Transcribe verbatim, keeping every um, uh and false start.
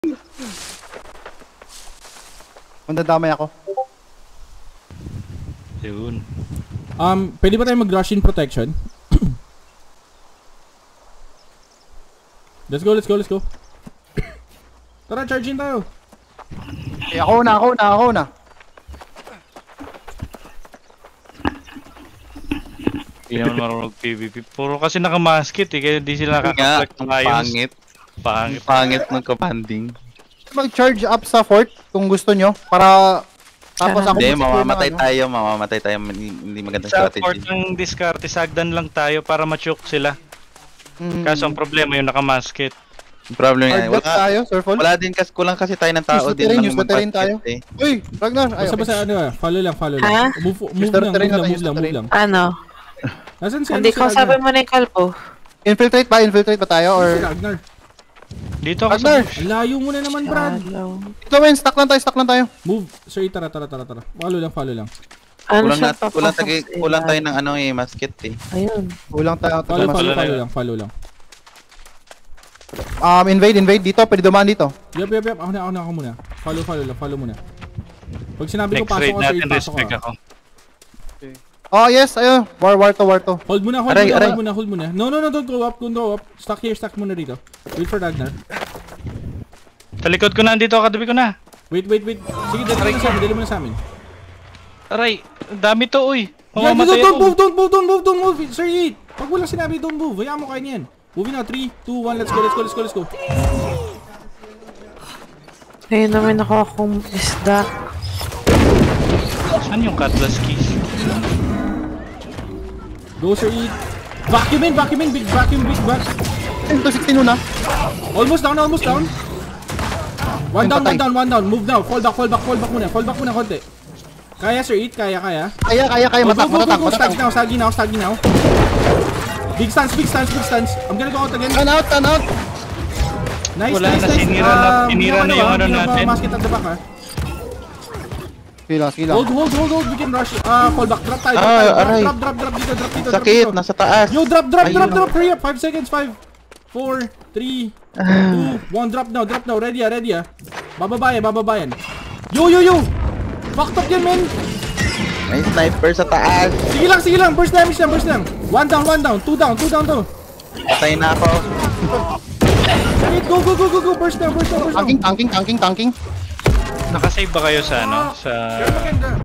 Mandadamay ako. Yun. Um, pwede ba tayo mag-rush in protection? Let's go, let's go, let's go. Tara, charge in tayo. Eh, ako na, ako na, ako na. Hindi naman marunong P V P. Puro kasi nakamaskit eh, kaya di sila nakaka-collect ng ayos. Pangit. Pangit. Pangit ng commanding. Mag-charge up sa fort kung gusto nyo. Para... Tapos ako Hindi, mag-secure mamamatay ng ano. tayo, mamamatay tayo. Hindi hindi magandang Sa strategy. port ng diskarte, sagdan lang tayo para ma-choke sila. Mm. Kaso ang problema yung nakamaskit. Yung problem yan. Hard Wala, tayo, Surfall. wala din kasi, kulang kasi tayo ng tao Use din. terrain, lang use the terrain tayo. mag-basket eh. Uy, Ragnar. Ay, Basta okay. basta ano ah, follow lang, follow lang. Ha? Move, move Mister lang, Terrain move na lang, tayo, move lang, Mister move lang. Ano? Nasaan si Hindi ano, si ko Ragnar? sabi mo na yung kalpo. Infiltrate ba? Infiltrate ba tayo? Si Or... Ragnar. Dito ako sa... Ragnar! Ang layo mo na naman, Brad. Hello. Ito, Wayne. Stuck lang tayo, stuck lang tayo. Move. Sir, tara, tara, tara, tara. Follow lang, follow lang. Ano Kulang, siya na, kulang, papasok tayo, sa kulang tayo ilalim? ng ano eh, basket eh. Ayun. Kulang tayo. Follow, Mas- follow, Follow follow lang. lang, follow lang. Um, invade, invade. Dito, pwede dumaan dito. Yup, yup, yup. Ako na, ako na, ako muna. Follow, follow lang, follow muna. Pag sinabi ko Next pasok raid ka, sir, natin, pasok respect ka. ako. Oh, yes. Ayun. War, war to, war to. Hold muna, hold Aray, muna, aray. hold muna, hold muna. No, no, no, don't go up, don't go up. Stuck here, stuck muna dito. Wait for Ragnar. Sa likod ko na, andito ako, katabi ko na. Wait, wait, wait. Sige, dali mo na sa amin, dali mo na sa amin. Aray, ang dami to, uy. Yeah, Mamamatay don't, don't ako. move, don't move, don't move, don't move. Sir, eat. Pag walang sinabi, don't move. Hayaan mo kayo niyan. Moving na, three, two, one, let's go, let's go, let's go, let's go. Ayun naman ako akong isda. Saan yung cutlass keys? Go, sir, eat. Vacuum in, vacuum in, big vacuum, big vac. two sixteen una. Almost down, almost down. One down, patay. one down, one down. Move now. Fall back, fall back, fall back muna. Fall back muna konti. Kaya, sir, eat. Kaya, kaya. Kaya, kaya, kaya. Oh, Matak, go, go, matatak, go, go. Stag matatak. now, staggy now, staggy now. Big stance, big stance, big stance. I'm gonna go out again. Turn out, turn out. Nice, Wala nice, na, nice. sinira na- Um, sinira na yung ah, ano hindi na natin. basket at the back, ha. Sige lang, sige lang. Hold, hold, hold, hold. We can rush. Ah, fall back. Drop tayo, drop Ah, tayo. Drop, aray. drop, drop, drop dito, drop dito, drop Sakit, dito. nasa taas. Yo, drop, drop, Ayun. drop, drop. Hurry up. Five seconds. Five, four, three, two, one. Drop now, drop now. Ready, ah, ready, ah. Bababayan, bababayan. Yo, yo, yo. Fucked up yan, man. May sniper sa taas. Sige lang, sige lang. Burst damage lang, burst lang. One down, one down. Two down, two down, two. Patay na ako. Wait, go, go, go, go, go. Burst down, burst down, burst down. Tanking, tanking, tanking, tanking. Nakasave ba kayo sa ano? Sa... Maganda.